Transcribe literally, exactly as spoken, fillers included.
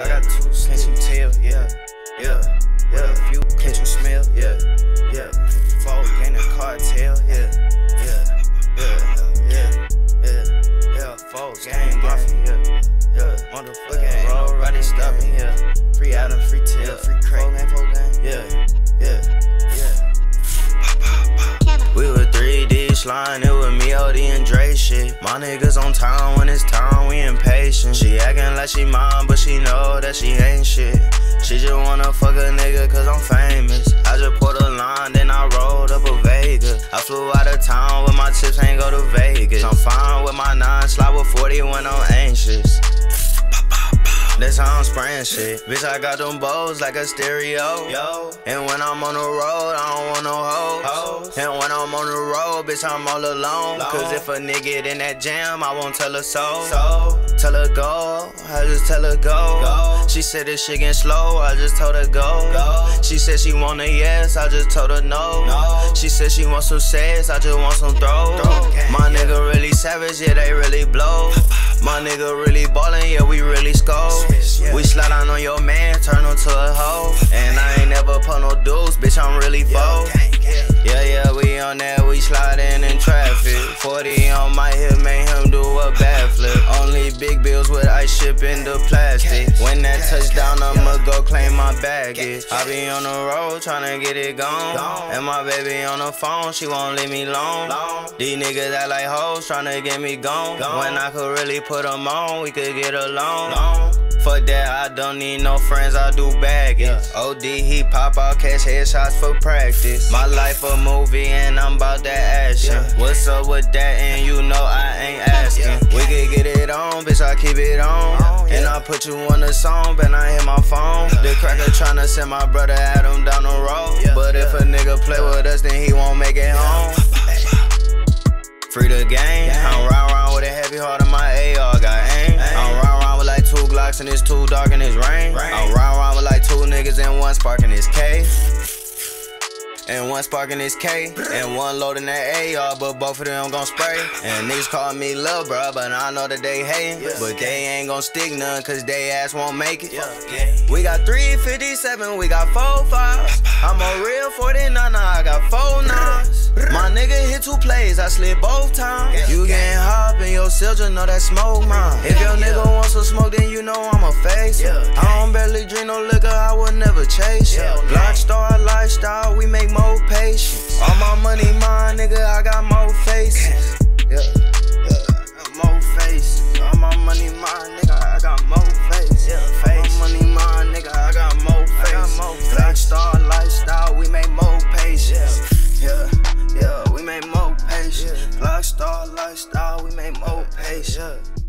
I got two, can't you tell? Yeah, yeah, yeah. A few, can't you smell? Yeah, yeah. Four, gang the cartel. Yeah, yeah, yeah, yeah, yeah, yeah. Four, gang mafia. Yeah, yeah. Motherfucking roll riding stopping. Yeah, free Adam, free tail, free crate. Four gang, four gang. Yeah, yeah, yeah. We were three D slime, it was me, O D, and Dre shit. My niggas on town when it's time, we impatient. She acting like she mine, but she know that she ain't shit. She just wanna fuck a nigga cause I'm famous. I just put a line, then I rolled up a Vegas. I flew out of town with my chips, ain't go to Vegas. I'm fine with my nine, slide with forty when I'm anxious. That's how I'm spraying shit. Bitch, I got them bows like a stereo. Yo. And when I'm on the road, I don't want no hoes. And when I'm on the road, bitch, I'm all alone. Long. Cause if a nigga in that jam, I won't tell her so. so. Tell her go, I just tell her go. go. She said this shit getting slow, I just told her go. go. She said she want a yes, I just told her no. no. She said she want some sex, I just want some throw. throw. My yeah. nigga really savage, yeah, they really blow. My nigga really ballin', yeah, we really score. Yeah. We slide on on your man, turn him to a hoe. And I ain't never put no dudes, bitch, I'm really foe. Yeah, yeah, we on that, we sliding in traffic. forty on my hip, made him do a backflip. Only big bills with ice shipping the plastic. When that touchdown, I'ma go claim my baggage. I be on the road, tryna get it gone. And my baby on the phone, she won't leave me alone. These niggas act like hoes, tryna get me gone. When I could really put them on, we could get along. Fuck that, I don't need no friends, I do baggage. Yeah. O D, he pop out, catch headshots for practice. My life a movie and I'm about that action. Yeah. What's up with that and you know I ain't asking. Yeah. We could get it on, bitch, I keep it on. Oh, yeah. And I put you on the song, but I hit my phone. Yeah. The cracker tryna send my brother Adam down the road. Yeah. But yeah. if a nigga play with us, then he won't make it yeah. home. Free the game, yeah. I'm round round with a heavy heart and my A R got aim. Hey. I'm round round with like two Glocks and it's too dark and it's rain. rain. I'm round round with like two niggas and one sparking his K. And one sparking his K. And one loading that A R, but both of them gon' spray. And niggas call me lil' bruh, but I know that they hatin'. Yeah. But they ain't gon' stick none, cause they ass won't make it. Yeah. Yeah. We got three fifty-seven, we got four fives. I'm a real forty-nine, I got four nines. My nigga hit two plays, I slid both times. Yeah. You getting hop in your cell, just know that smoke mine. If your nigga wants some smoke, then you know I'ma face yeah. it. I don't barely drink no liquor, I would never chase it. Yeah. Block star lifestyle, we make more patience. All my money mine, nigga, I got more faces. Yeah, yeah, I got more faces. All my money mine, nigga, I got more faces. Yeah, face. All my money mine, nigga, I got more faces. Block star lifestyle, we make more patience. Yeah, yeah, we make more patience. Block star lifestyle, we make more patience.